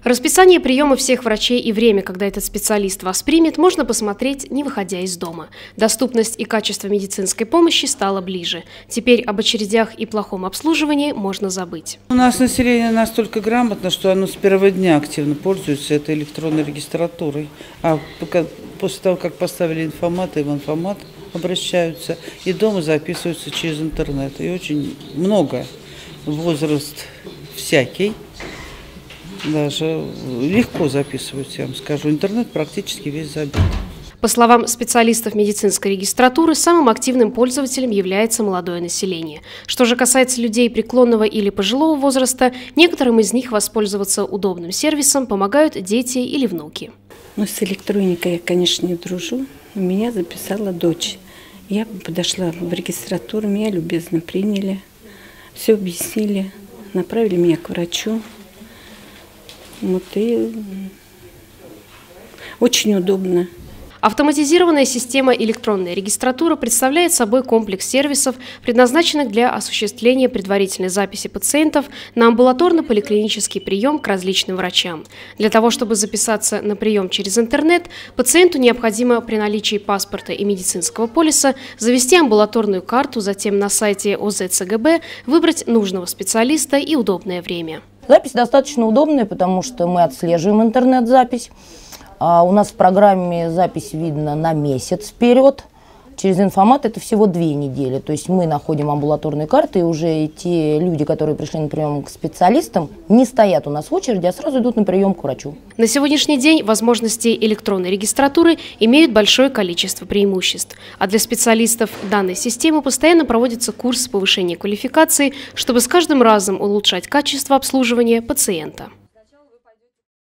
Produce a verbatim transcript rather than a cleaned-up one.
Расписание приема всех врачей и время, когда этот специалист вас примет, можно посмотреть, не выходя из дома. Доступность и качество медицинской помощи стало ближе. Теперь об очередях и плохом обслуживании можно забыть. У нас население настолько грамотно, что оно с первого дня активно пользуется этой электронной регистратурой. А после того, как поставили информат и в информат обращаются, и дома записываются через интернет. И очень много, возраст всякий. Даже легко записываются, я вам скажу. Интернет практически весь забит. По словам специалистов медицинской регистратуры, самым активным пользователем является молодое население. Что же касается людей преклонного или пожилого возраста, некоторым из них воспользоваться удобным сервисом помогают дети или внуки. Ну, с электроникой я, конечно, не дружу. Меня записала дочь. Я подошла в регистратуру, меня любезно приняли, все объяснили, направили меня к врачу. Вот и очень удобно. Автоматизированная система электронной регистратуры представляет собой комплекс сервисов, предназначенных для осуществления предварительной записи пациентов на амбулаторно-поликлинический прием к различным врачам. Для того, чтобы записаться на прием через интернет, пациенту необходимо при наличии паспорта и медицинского полиса завести амбулаторную карту, затем на сайте О Зэ Цэ Гэ Бэ выбрать нужного специалиста и удобное время. Запись достаточно удобная, потому что мы отслеживаем интернет-запись. А у нас в программе запись видно на месяц вперед. Через информат это всего две недели. То есть мы находим амбулаторные карты, и уже те люди, которые пришли на прием к специалистам, не стоят у нас в очереди, а сразу идут на прием к врачу. На сегодняшний день возможности электронной регистратуры имеют большое количество преимуществ. А для специалистов данной системы постоянно проводятся курсы повышения квалификации, чтобы с каждым разом улучшать качество обслуживания пациента.